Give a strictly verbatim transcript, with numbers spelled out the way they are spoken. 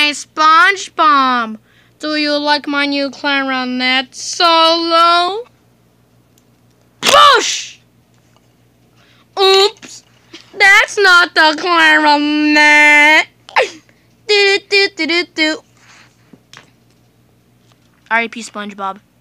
my SpongeBob. Do you like my new clarinet solo? Whoosh! Oops! That's not the clarinet. Do do do do do. R I P SpongeBob.